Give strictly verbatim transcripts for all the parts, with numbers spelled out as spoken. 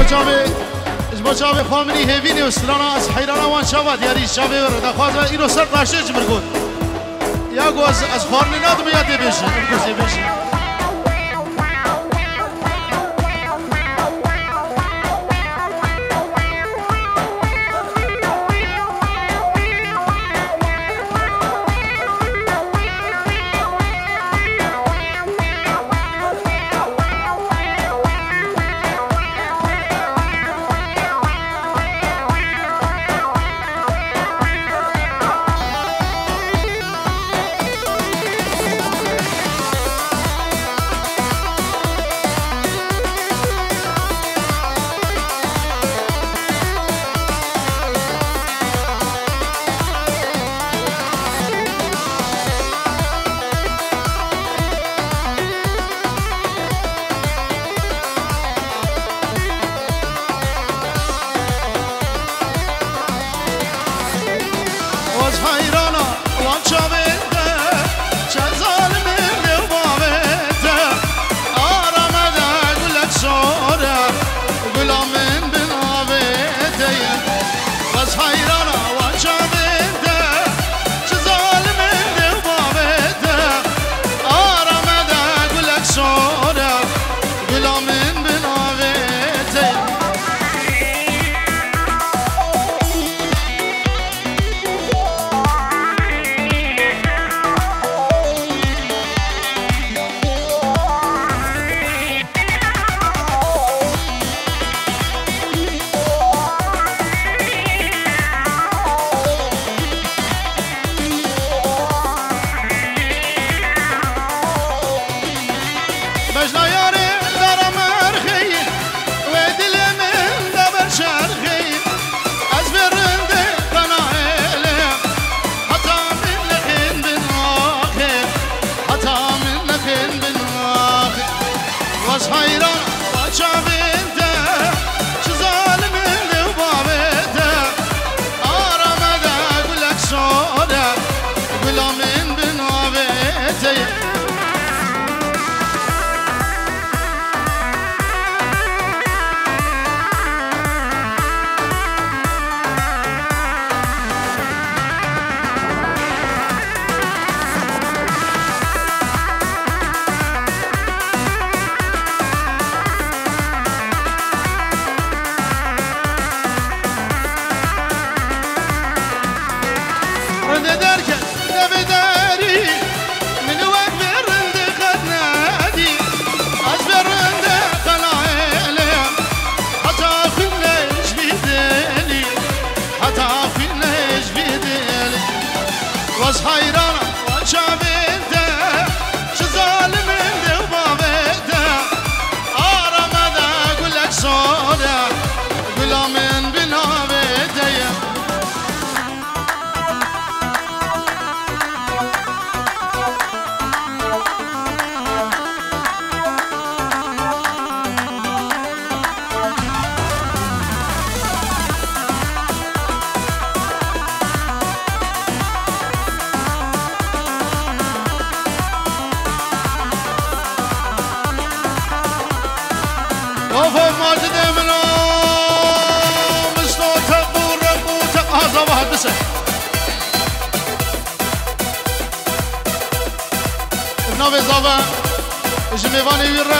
جابه اجبا جابه خامنی هیوینی و سرانا از حیرانا وان شابه دیاری شابه ورد دخوازه اینو سر قاشه جمر گود یا گو از از خارنی نادم یاده بیشه امکوزی بیشه جمیوانی ویره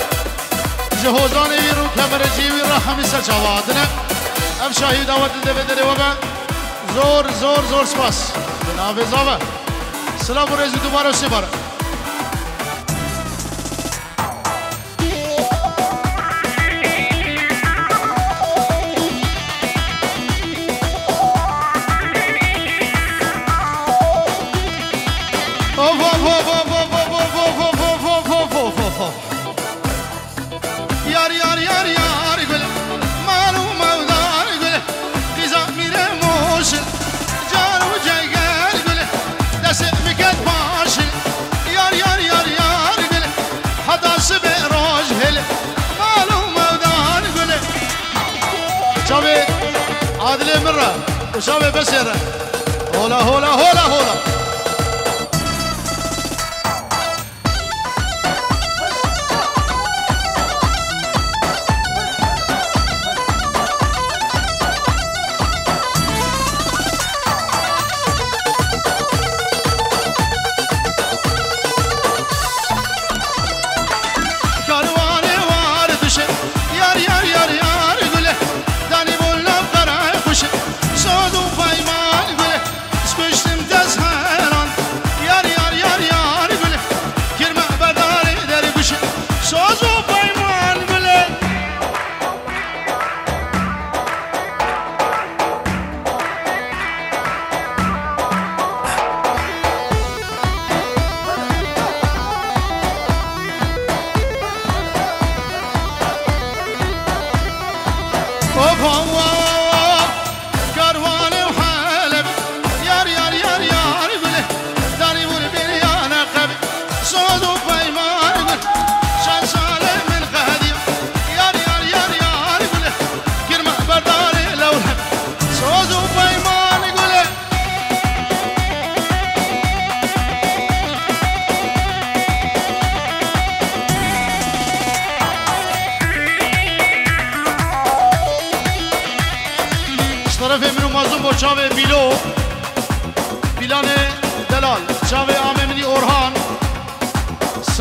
جهوزانی ویرو کمرجی ویره همیشه جوادنه ام شاهی دعوت ده بدره و زور زور زور سپاس جناب زاوه سلام و رزو دوباره سی باره یار یار یار یار گل مالو مودار گل قیزا میره موشل جارو جگر گل دست میکد پاشل یار یار یار یار گل حدا سبه روش هل مالو مودار گل شابه عادل مره وشابه بسره هولا هولا هولا هولا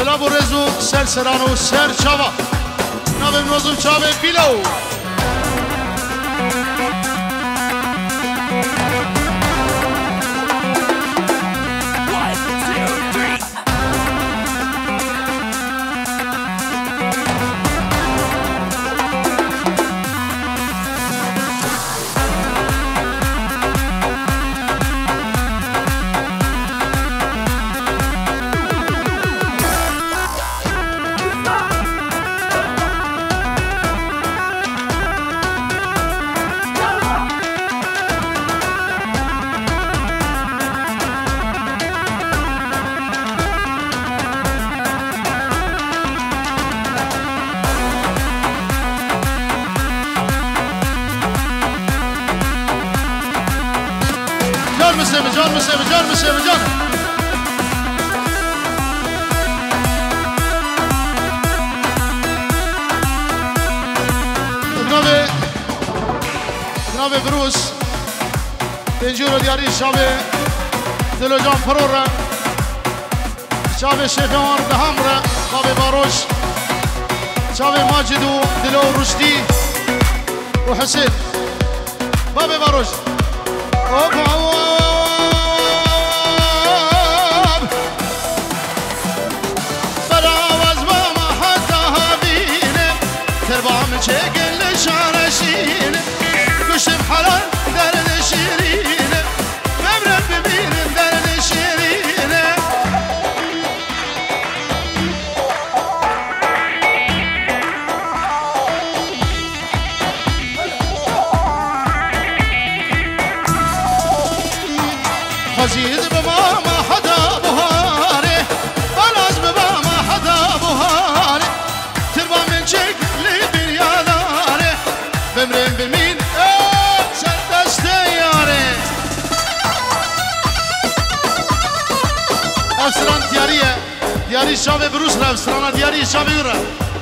سلام و رزو سر سرانو سر چاوا نام نوزم چاوه بیلو مسلم جان مسلم جان مسلم جان جناب جناب بروس پنجور دیاری شاب دلو جان فرور شاب شفیان به همراه باب باروش شاب ماجد و دلو رشدی و حسین باب باروش اوه چگل شارشین کشم حلال درد شیرینه مبرد ببینم درد شیرینه خزید بما ما حدا بهاره بالاز بما ما حدا بهاره تربا من چگل بمرن بمين سدست ياري افسران دياريه دياري شاب بروس را افسران دياري شاب يورا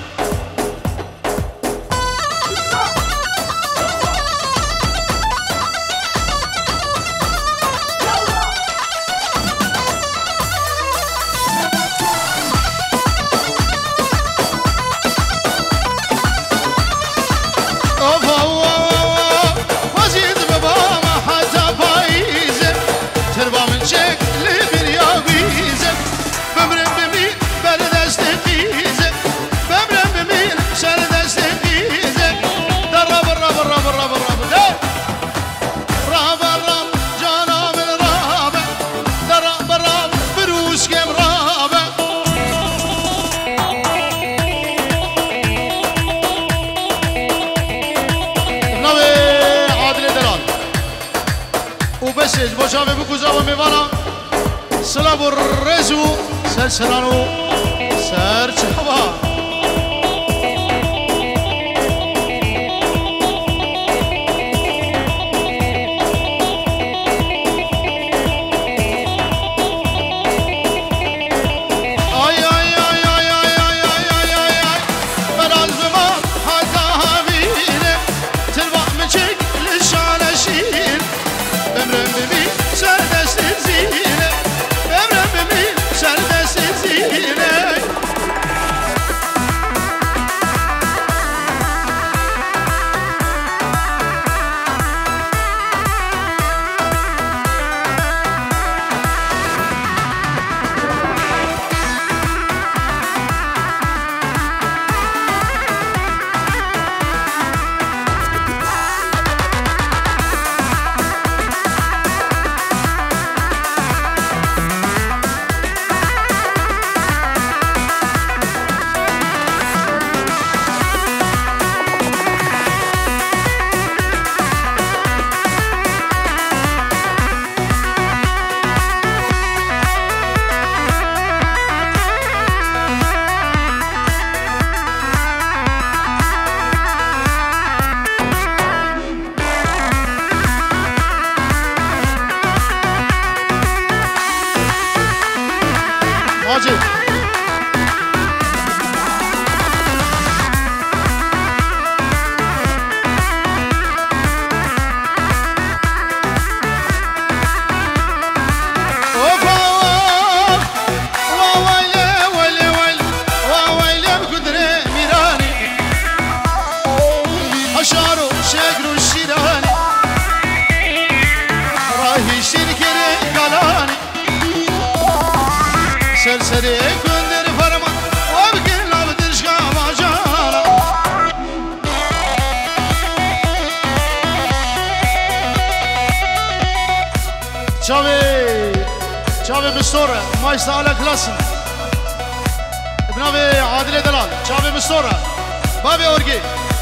وبسج بوشافي بكوزا وميفانا سلام الرزو سر سرانو سر چهوا مستورة ما يستاهل كلاسن بنابي عادل دلال شعبي مستورة بابي أورجي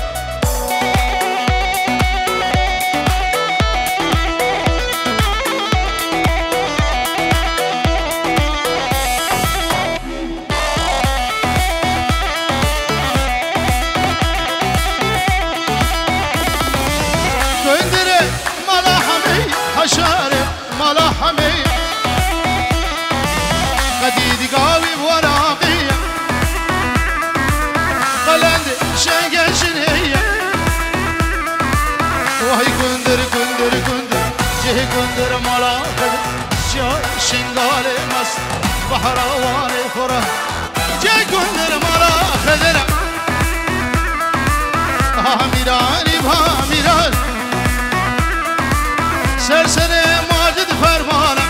حشاري ملاحمي قديد قاوي وراقي قلند شنقة شنهية وهي كندر كندر كندر جه كندر ملاحم جه شنقالي مست بحرواني خورا جه كندر ملاحم هاميراني بهاميراني سرسره ماجد فرمانه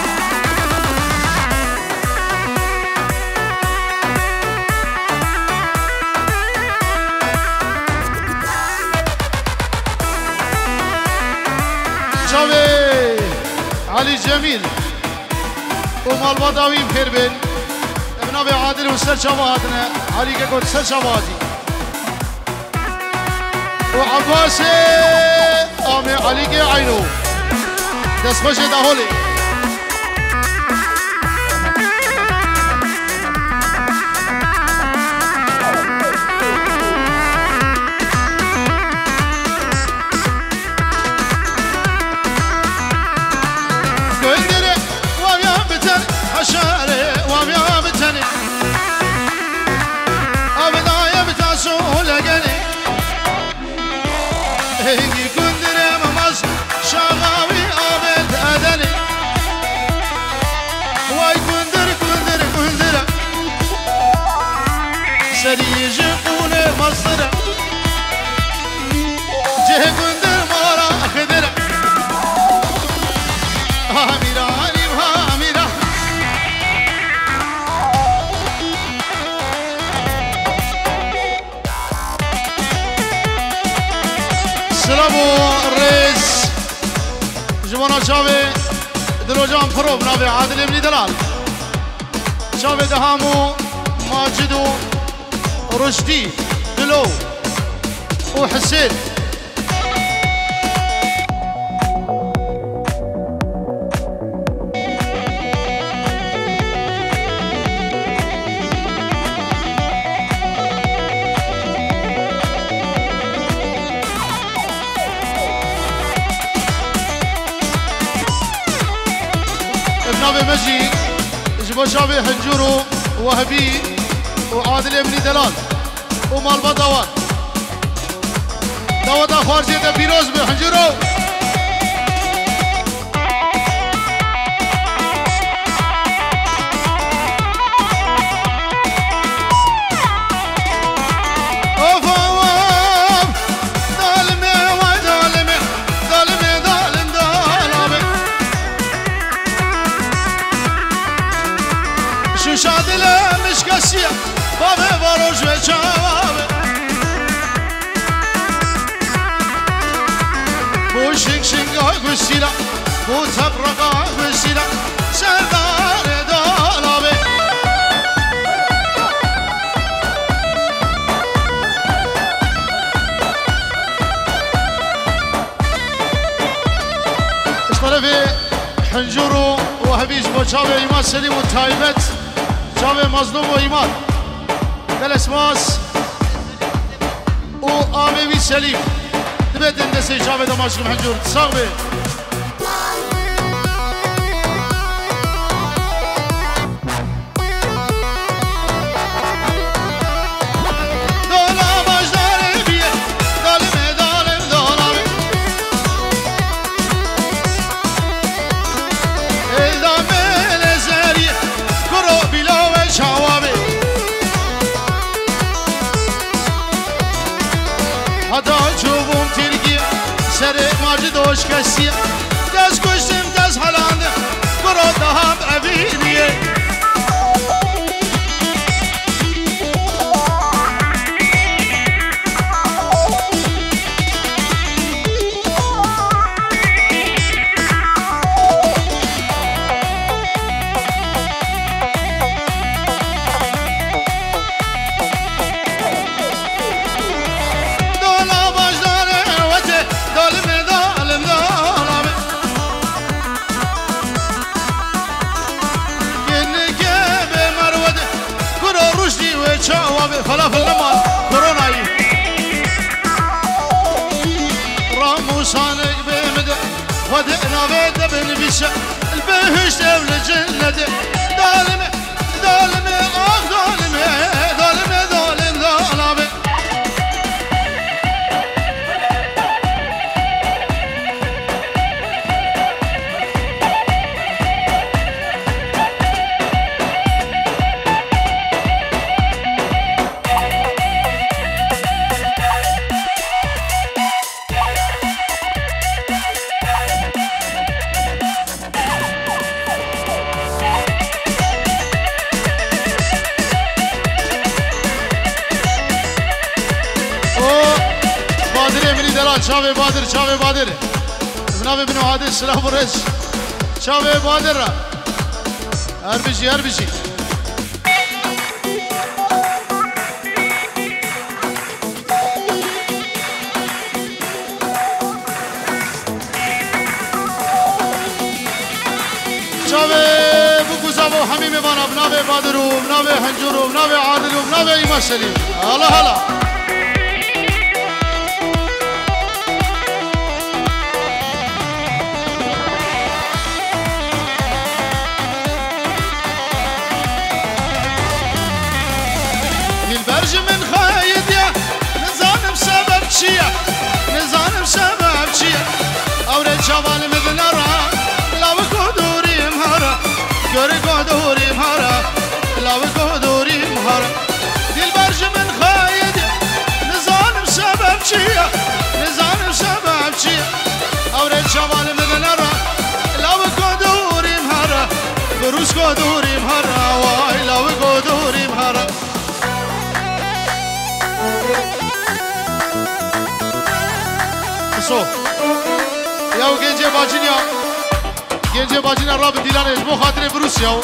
شاوي علي جميل ومال بداوي بخير بين ابن عادل وسر شواهدنا علي كقول سر شواهدي وعباسي آمي علي كي عينو دست خوش دهولی گندره وامیا بتن حشاره وامیا بتنی آبدای بتاسو لگنی هنگی گندره مماز شاغاوی أدني واي كندر كندر كندر سريج قولي مصدر جه كندر مارا خدر هاميراني وهاميرا سلامو الرئيس جوانا شاوي دلو جان فرو بنابي عادل ابن دلال شاوي دهامو ماجدو رشدي دلو وحسين مجي جبو شابي حنجورو وهبي وعادل ابن دلال ومال بدوان دواتا خارجي ده بيروز بحنجورو شادله مش قاسيه بابا باروج وجواب بو شنق شنق غسيلا بو تبرقا غسيلا سردار دالابي اشترفي حنجورو وهبيج بوشاوي ايمان سليم وتايبت شاوي مظلوم وإيمان بالاسماس وآمي سليم تبيت اندسي شاوي دماشق محنجور تصاغبي دوش کسیه دست کشتیم دست حلاندم برو دهم اوینیه شابه فلافل نمان كوروناي راموسانك بمد ودقنا بيد بنبيشة البهش دولة جنة ظالمة ظالمة آخ ظالمة ظالمة ظالم ظالمة شاوي بادر شاوي بادر بنابي بنو عادل سلاح برش شاوي بادر هر بشي هر بشي شاوي بوكوزابو حميمي بانا بنابي بادرو بنابي حنجورو بنابي عادلو بنابي ايما سليم هلا هلا برج من خايد يا نزانم سبب شيا نزانم سبب شيا أورد شوال مثل را لو كدوري مهرا كوري كدوري مهرا لو كدوري مهرا دل برج من خايد يا نزانم سبب شيا نزانم سبب شيا أورد شوال مثل را لو كدوري مهرا بروس كدوري مهرا واي لو كدوري مهرا سو ياو گنجه باجینیا گنجه باجینیا راب دیلانش بو خاطر بروس یاو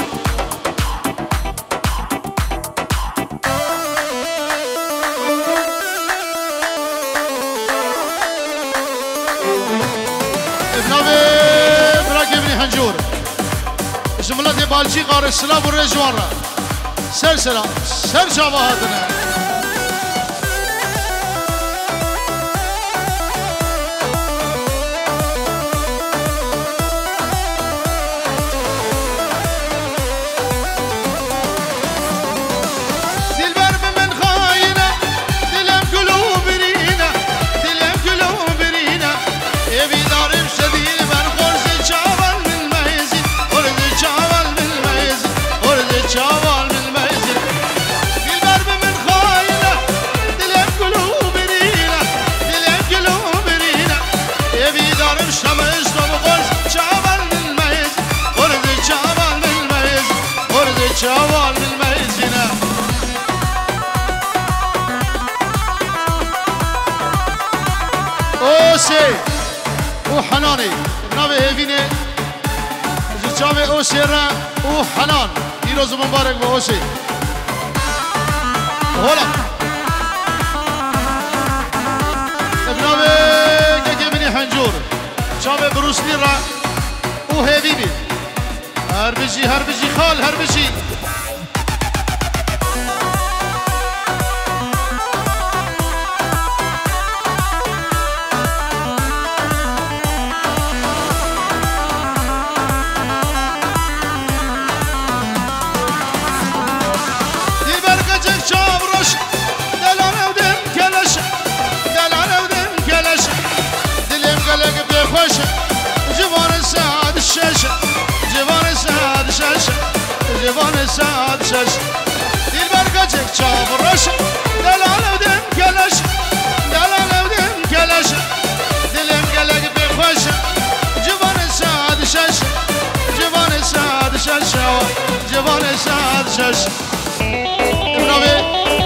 ابنابه براکی ابنی هنجور جملت بالچی قار سلام و رجوان را سر سلام سر شابهاتنه شوال بالميزنة أوسي وحناني نبي هيفيني جتشافي أوسي را وحنان يروز مبارك بأوسي هلا نبي كيكيبيني حنجور شافي بروسلي را وهيفيني هربجي هربجي خال هربجي جوان سعد شش دل برگچک چاورش دلال ودم کلش دلال ودم کلش دلم گلگ بخوش جوان سعد شش جوان سعد شش جوان سعد شش ابنابه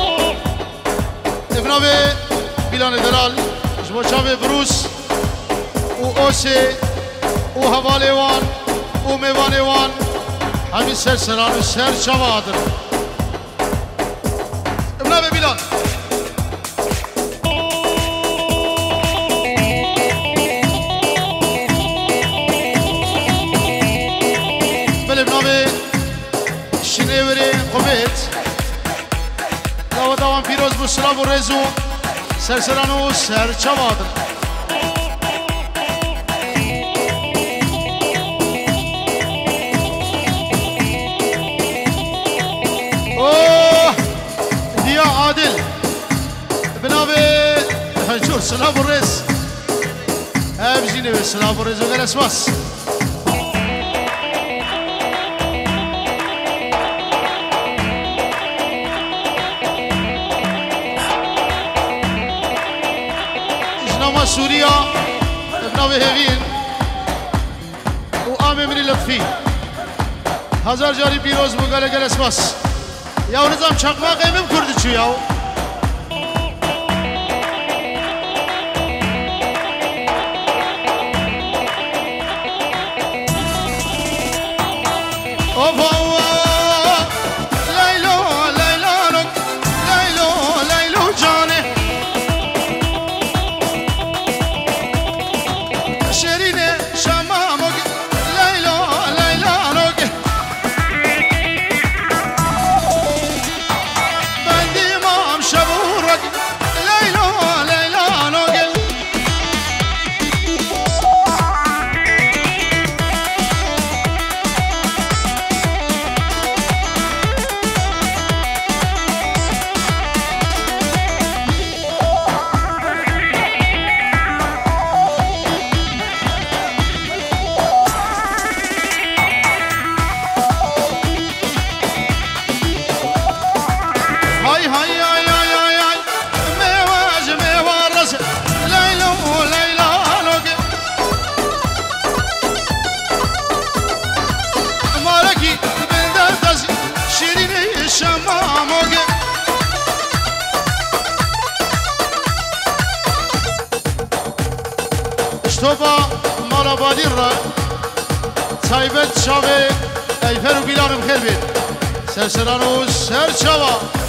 ابنابه بیلان دلال جبو چاوه بروس و اوسه و حوالیوان و میوانیوان همین سر سران و سر شوادر ابنابه بیلان بله ابنابه شنیوری قویت داودا پیاوان پیروز بو سلاو و رزو سرسران و سرچواد اوه دیا عادل بنابه هنجور سلاو و رز هبجینه به سلاو و رزو گل اسواس سوريا بناوي هيفين وآمي من لطفي هزار جاري بيروز بقالة قال اسماس ياو نظام چقما قيمم كردي چو ياو اوبا اشتوبا مالا بادیر را سایبت شاوه ایفر و بیلانم خیر بید سرسران و سرچاوا